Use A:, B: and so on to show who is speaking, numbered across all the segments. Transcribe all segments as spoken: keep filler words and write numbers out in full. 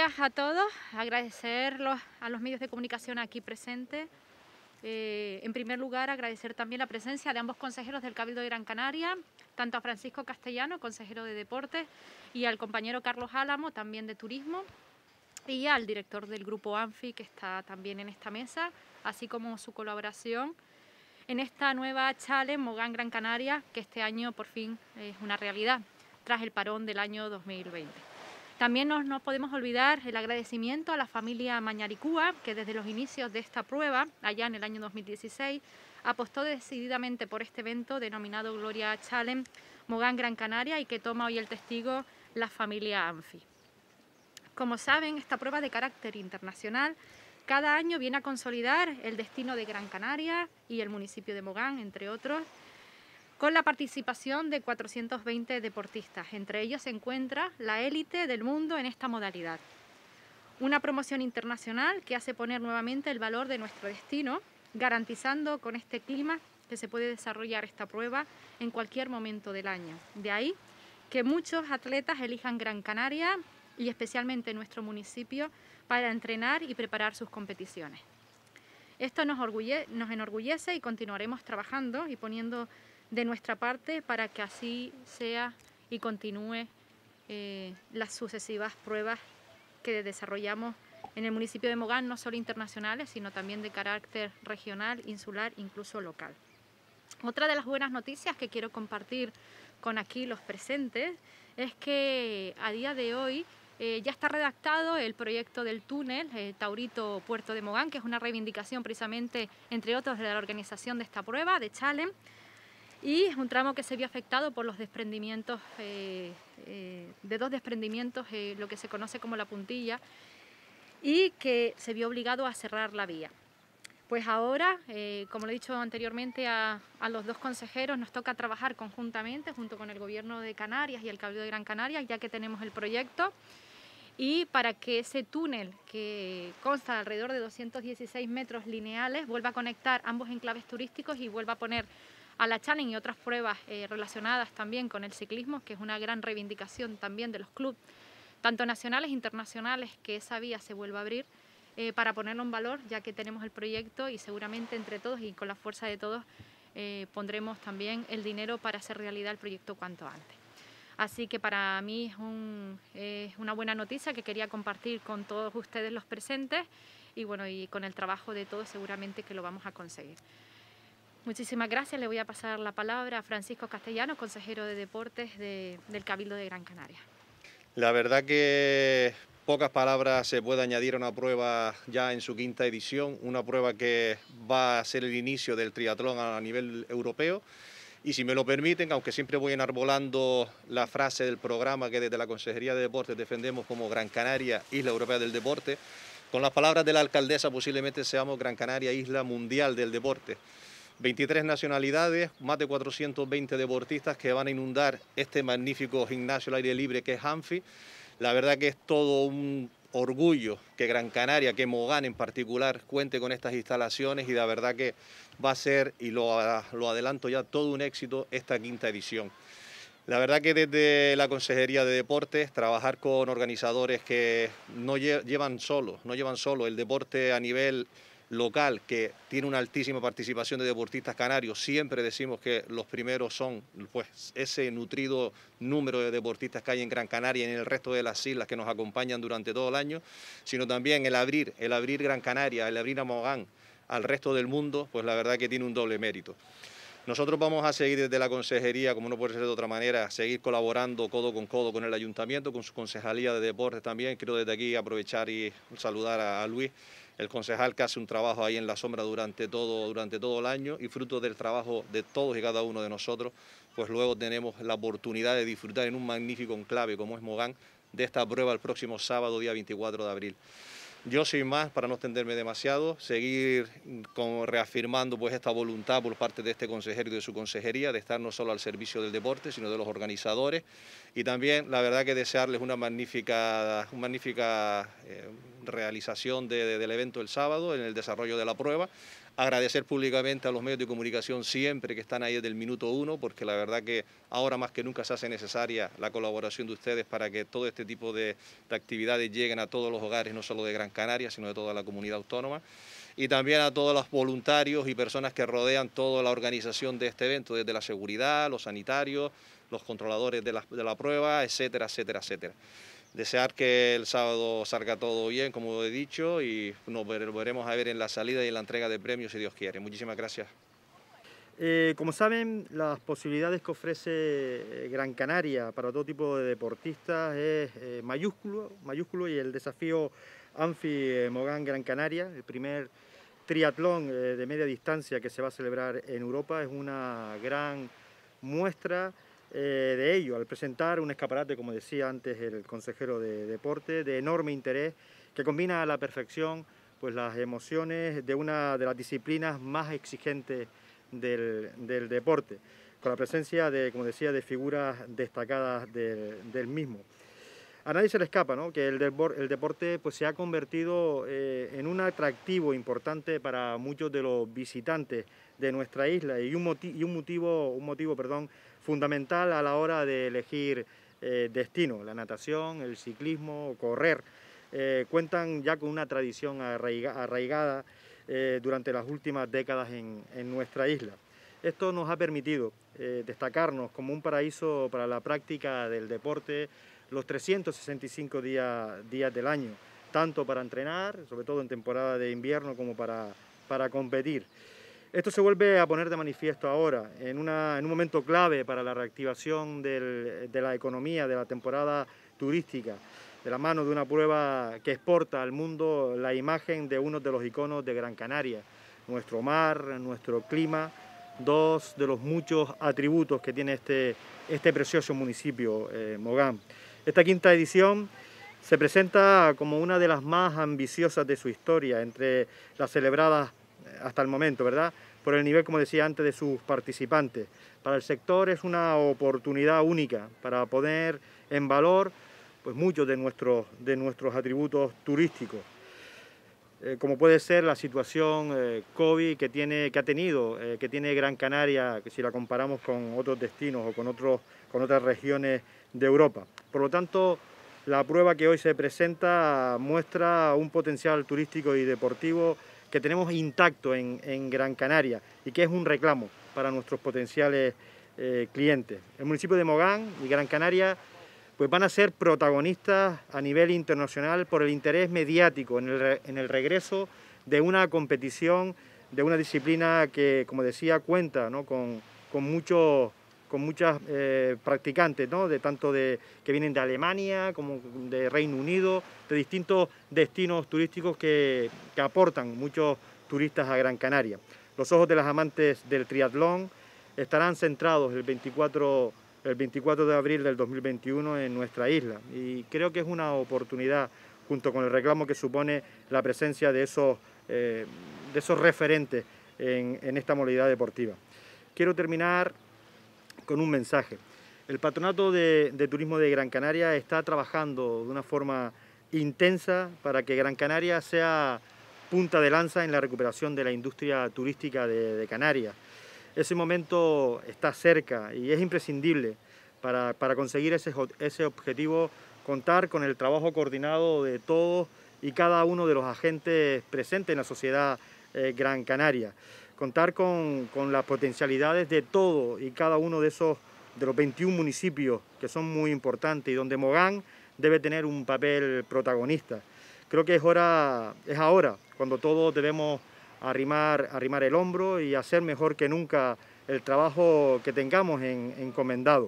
A: días a todos. Agradecer los, a los medios de comunicación aquí presentes. Eh, en primer lugar, agradecer también la presencia de ambos consejeros del Cabildo de Gran Canaria, tanto a Francisco Castellano, consejero de Deportes, y al compañero Carlos Álamo, también de Turismo, y al director del Grupo ANFI, que está también en esta mesa, así como su colaboración en esta nueva Challenge Mogán Gran Canaria, que este año por fin es una realidad, tras el parón del año dos mil veinte. También no nos podemos olvidar el agradecimiento a la familia Mañaricúa, que desde los inicios de esta prueba, allá en el año dos mil dieciséis, apostó decididamente por este evento denominado Gloria Challenge Mogán Gran Canaria y que toma hoy el testigo la familia ANFI. Como saben, esta prueba de carácter internacional cada año viene a consolidar el destino de Gran Canaria y el municipio de Mogán, entre otros, con la participación de cuatrocientos veinte deportistas. Entre ellos se encuentra la élite del mundo en esta modalidad. Una promoción internacional que hace poner nuevamente el valor de nuestro destino, garantizando con este clima que se puede desarrollar esta prueba en cualquier momento del año. De ahí que muchos atletas elijan Gran Canaria y especialmente nuestro municipio para entrenar y preparar sus competiciones. Esto nos, orgulle- nos enorgullece y continuaremos trabajando y poniendo de nuestra parte para que así sea y continúe eh, las sucesivas pruebas que desarrollamos en el municipio de Mogán, no solo internacionales, sino también de carácter regional, insular, incluso local. Otra de las buenas noticias que quiero compartir con aquí los presentes es que a día de hoy eh, ya está redactado el proyecto del túnel eh, Taurito-Puerto de Mogán, que es una reivindicación precisamente, entre otros, de la organización de esta prueba, de Challenge, y es un tramo que se vio afectado por los desprendimientos, eh, eh, de dos desprendimientos, eh, lo que se conoce como la puntilla, y que se vio obligado a cerrar la vía. Pues ahora, eh, como lo he dicho anteriormente a, a los dos consejeros, nos toca trabajar conjuntamente junto con el Gobierno de Canarias y el Cabildo de Gran Canaria, ya que tenemos el proyecto, y para que ese túnel, que consta de alrededor de doscientos dieciséis metros lineales, vuelva a conectar ambos enclaves turísticos y vuelva a poner a la Challenge y otras pruebas eh, relacionadas también con el ciclismo, que es una gran reivindicación también de los clubes, tanto nacionales e internacionales, que esa vía se vuelva a abrir eh, para ponerlo en valor, ya que tenemos el proyecto y seguramente entre todos y con la fuerza de todos eh, pondremos también el dinero para hacer realidad el proyecto cuanto antes. Así que para mí es, un, es una buena noticia que quería compartir con todos ustedes los presentes y bueno, y con el trabajo de todos seguramente que lo vamos a conseguir. Muchísimas gracias. Le voy a pasar la palabra a Francisco Castellano, consejero de Deportes de, del Cabildo de Gran Canaria.
B: La verdad que pocas palabras se puede añadir a una prueba ya en su quinta edición, una prueba que va a ser el inicio del triatlón a nivel europeo. Y si me lo permiten, aunque siempre voy enarbolando la frase del programa que desde la Consejería de Deportes defendemos como Gran Canaria, Isla Europea del Deporte, con las palabras de la alcaldesa posiblemente seamos Gran Canaria, Isla Mundial del Deporte. veintitrés nacionalidades, más de cuatrocientos veinte deportistas que van a inundar este magnífico gimnasio al aire libre que es ANFI. La verdad que es todo un orgullo que Gran Canaria, que Mogán en particular, cuente con estas instalaciones y la verdad que va a ser, y lo, lo adelanto ya, todo un éxito esta quinta edición. La verdad que desde la Consejería de Deportes, trabajar con organizadores que no llevan solo, no llevan solo el deporte a nivel local, que tiene una altísima participación de deportistas canarios. Siempre decimos que los primeros son pues ese nutrido número de deportistas que hay en Gran Canaria y en el resto de las islas que nos acompañan durante todo el año, sino también el abrir, el abrir Gran Canaria, el abrir a Mogán al resto del mundo, pues la verdad que tiene un doble mérito. Nosotros vamos a seguir desde la Consejería, como no puede ser de otra manera, seguir colaborando codo con codo con el Ayuntamiento, con su Concejalía de Deportes también. Quiero desde aquí aprovechar y saludar a, a Luis, el concejal que hace un trabajo ahí en la sombra durante todo, durante todo el año y fruto del trabajo de todos y cada uno de nosotros, pues luego tenemos la oportunidad de disfrutar en un magnífico enclave como es Mogán de esta prueba el próximo sábado, día veinticuatro de abril. Yo, sin más, para no extenderme demasiado, seguir con, reafirmando pues, esta voluntad por parte de este consejero y de su consejería de estar no solo al servicio del deporte, sino de los organizadores y también, la verdad, que desearles una magnífica, una magnífica eh, realización de, de, del evento el sábado, en el desarrollo de la prueba. Agradecer públicamente a los medios de comunicación siempre que están ahí desde el minuto uno, porque la verdad que ahora más que nunca se hace necesaria la colaboración de ustedes para que todo este tipo de, de actividades lleguen a todos los hogares, no solo de Gran Canaria, sino de toda la comunidad autónoma. Y también a todos los voluntarios y personas que rodean toda la organización de este evento, desde la seguridad, los sanitarios, los controladores de la, de la prueba, etcétera, etcétera, etcétera. Desear que el sábado salga todo bien, como he dicho, y nos volveremos a ver en la salida y en la entrega de premios, si Dios quiere. Muchísimas gracias.
C: Eh, como saben, las posibilidades que ofrece Gran Canaria para todo tipo de deportistas es eh, mayúsculo, mayúsculo, y el desafío Anfi eh, Mogán Gran Canaria, el primer triatlón eh, de media distancia que se va a celebrar en Europa, es una gran muestra Eh, de ello, al presentar un escaparate, como decía antes el consejero de deporte, de enorme interés, que combina a la perfección pues, las emociones de una de las disciplinas más exigentes del, del deporte, con la presencia de, como decía, de figuras destacadas de, del mismo. A nadie se le escapa, ¿no?, que el, el deporte pues, se ha convertido eh, en un atractivo importante para muchos de los visitantes de nuestra isla y un, motivo, y un motivo, un motivo perdón, fundamental a la hora de elegir eh, destino. La natación, el ciclismo, correr, eh, cuentan ya con una tradición arraiga, arraigada eh, durante las últimas décadas en, en nuestra isla. Esto nos ha permitido eh, destacarnos como un paraíso para la práctica del deporte los trescientos sesenta y cinco días, días del año, tanto para entrenar, sobre todo en temporada de invierno, como para, para competir. Esto se vuelve a poner de manifiesto ahora, en, una, en un momento clave para la reactivación del, de la economía, de la temporada turística, de la mano de una prueba que exporta al mundo la imagen de uno de los iconos de Gran Canaria, nuestro mar, nuestro clima, dos de los muchos atributos que tiene este, este precioso municipio, eh, Mogán. Esta quinta edición se presenta como una de las más ambiciosas de su historia, entre las celebradas hasta el momento, ¿verdad?, por el nivel, como decía antes, de sus participantes. Para el sector es una oportunidad única para poner en valor pues, muchos de nuestros, de nuestros atributos turísticos, eh, como puede ser la situación eh, COVID que, tiene, que ha tenido, eh, que tiene Gran Canaria, que si la comparamos con otros destinos o con, otros, con otras regiones de Europa. Por lo tanto, la prueba que hoy se presenta muestra un potencial turístico y deportivo que tenemos intacto en, en Gran Canaria y que es un reclamo para nuestros potenciales eh, clientes. El municipio de Mogán y Gran Canaria pues van a ser protagonistas a nivel internacional por el interés mediático en el, en el regreso de una competición, de una disciplina que, como decía, cuenta, ¿no?, con, con, mucho, con muchas eh, practicantes, ¿no?, de, tanto de, que vienen de Alemania como de Reino Unido, de distintos destinos turísticos que, que aportan muchos turistas a Gran Canaria. Los ojos de los amantes del triatlón estarán centrados el veinticuatro, el veinticuatro de abril del dos mil veintiuno en nuestra isla y creo que es una oportunidad, junto con el reclamo que supone la presencia de esos, eh, de esos referentes en, en esta modalidad deportiva. Quiero terminar con un mensaje. El Patronato de, de Turismo de Gran Canaria está trabajando de una forma intensa para que Gran Canaria sea punta de lanza en la recuperación de la industria turística de, de Canarias. Ese momento está cerca y es imprescindible para, para conseguir ese, ese objetivo, contar con el trabajo coordinado de todos y cada uno de los agentes presentes en la sociedad eh, Gran Canaria. Contar con, con las potencialidades de todo y cada uno de esos de los veintiún municipios que son muy importantes y donde Mogán debe tener un papel protagonista. Creo que es, hora, es ahora cuando todos debemos arrimar, arrimar el hombro y hacer mejor que nunca el trabajo que tengamos en, encomendado.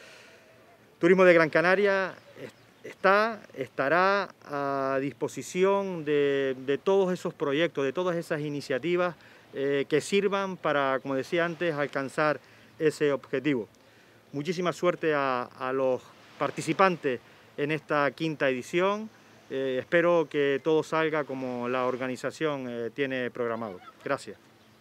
C: Turismo de Gran Canaria está, estará a disposición de, de todos esos proyectos, de todas esas iniciativas eh, que sirvan para, como decía antes, alcanzar ese objetivo. Muchísima suerte a, a los participantes en esta quinta edición. Eh, espero que todo salga como la organización eh, tiene programado. Gracias.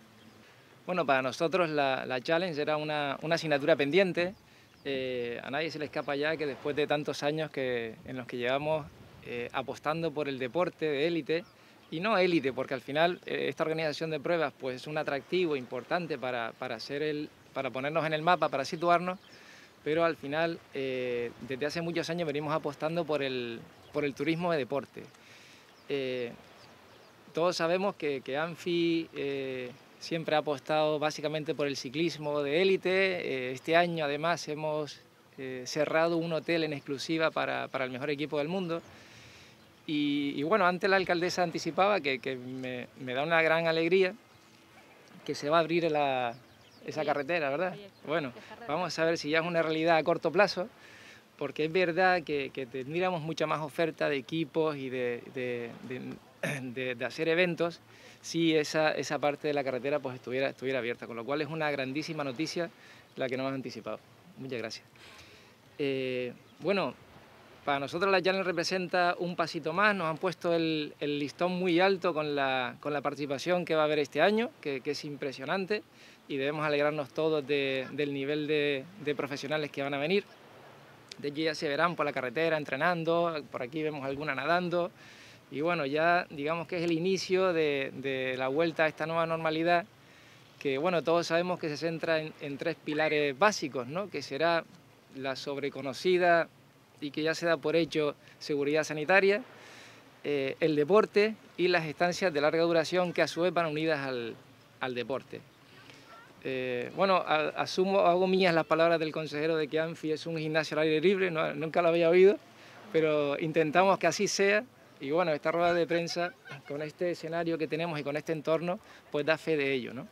D: Bueno, para nosotros la, la Challenge era una, una asignatura pendiente. Eh, a nadie se le escapa ya que después de tantos años que, en los que llevamos eh, apostando por el deporte de élite, y no élite, porque al final eh, esta organización de pruebas pues, es un atractivo importante para, para, hacer el, para ponernos en el mapa, para situarnos, pero al final eh, desde hace muchos años venimos apostando por el, por el turismo de deporte. Eh, todos sabemos que, que Anfi eh, siempre ha apostado básicamente por el ciclismo de élite. Eh, este año además hemos eh, cerrado un hotel en exclusiva para, para el mejor equipo del mundo. Y, y bueno, antes la alcaldesa anticipaba que, que me, me da una gran alegría que se va a abrir la, esa carretera, ¿verdad? Bueno, vamos a ver si ya es una realidad a corto plazo, porque es verdad que, que tendríamos mucha más oferta de equipos y de, de, de, de, de hacer eventos si esa, esa parte de la carretera pues estuviera, estuviera abierta, con lo cual es una grandísima noticia la que nos has anticipado. Muchas gracias. Eh, bueno, para nosotros la Challenge representa un pasito más, nos han puesto el, el listón muy alto con la, con la participación que va a haber este año, que, que es impresionante, y debemos alegrarnos todos de, del nivel de, de profesionales que van a venir. De allí ya se verán por la carretera entrenando, por aquí vemos alguna nadando, y bueno, ya digamos que es el inicio de, de la vuelta a esta nueva normalidad, que bueno, todos sabemos que se centra en, en tres pilares básicos, ¿no? Que será la sobreconocida y que ya se da por hecho seguridad sanitaria, eh, el deporte y las estancias de larga duración que a su vez van unidas al, al deporte. Eh, bueno, a, asumo, hago mías las palabras del consejero de que Anfi es un gimnasio al aire libre, no, nunca lo había oído, pero intentamos que así sea, y bueno, esta rueda de prensa con este escenario que tenemos y con este entorno, pues da fe de ello, ¿no?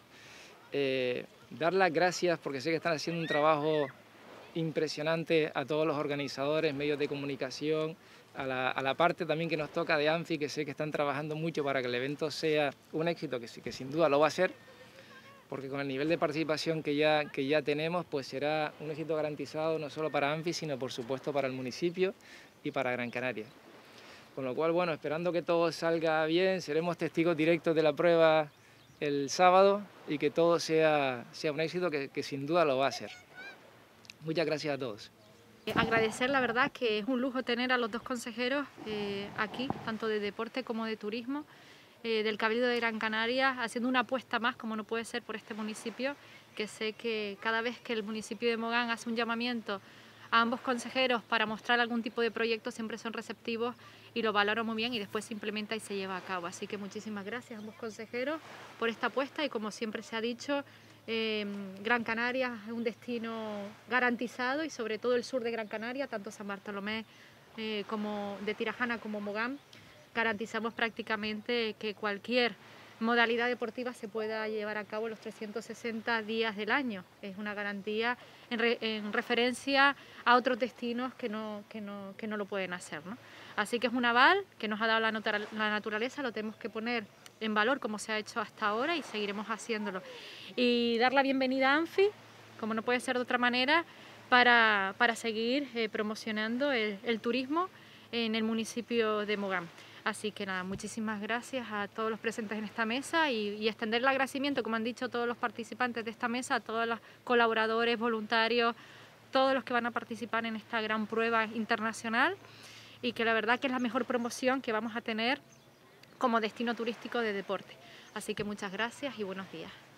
D: Eh, dar las gracias porque sé que están haciendo un trabajo impresionante a todos los organizadores, medios de comunicación, a la, a la parte también que nos toca de Anfi, que sé que están trabajando mucho para que el evento sea un éxito, que, que sin duda lo va a ser, porque con el nivel de participación que ya, que ya tenemos, pues será un éxito garantizado no solo para Anfi, sino por supuesto para el municipio y para Gran Canaria. Con lo cual, bueno, esperando que todo salga bien, seremos testigos directos de la prueba el sábado y que todo sea, sea un éxito, que, que sin duda lo va a ser. Muchas gracias a todos.
A: Agradecer, la verdad, que es un lujo tener a los dos consejeros eh, aquí, tanto de deporte como de turismo, eh, del Cabildo de Gran Canaria, haciendo una apuesta más, como no puede ser, por este municipio, que sé que cada vez que el municipio de Mogán hace un llamamiento a ambos consejeros para mostrar algún tipo de proyecto, siempre son receptivos y lo valoro muy bien y después se implementa y se lleva a cabo. Así que muchísimas gracias a ambos consejeros por esta apuesta y, como siempre se ha dicho, Eh, Gran Canaria es un destino garantizado, y sobre todo el sur de Gran Canaria, tanto San Bartolomé eh, como de Tirajana como Mogán, garantizamos prácticamente que cualquier modalidad deportiva se pueda llevar a cabo los trescientos sesenta días del año. Es una garantía en, re, en referencia a otros destinos que no, que no, que no lo pueden hacer, ¿no? Así que es un aval que nos ha dado la, nota, la naturaleza, lo tenemos que poner en valor como se ha hecho hasta ahora y seguiremos haciéndolo. Y dar la bienvenida a Anfi, como no puede ser de otra manera, para, para seguir eh, promocionando el, el turismo en el municipio de Mogán. Así que nada, muchísimas gracias a todos los presentes en esta mesa y, y extender el agradecimiento, como han dicho todos los participantes de esta mesa, a todos los colaboradores, voluntarios, todos los que van a participar en esta gran prueba internacional, y que la verdad que es la mejor promoción que vamos a tener como destino turístico de deporte. Así que muchas gracias y buenos días.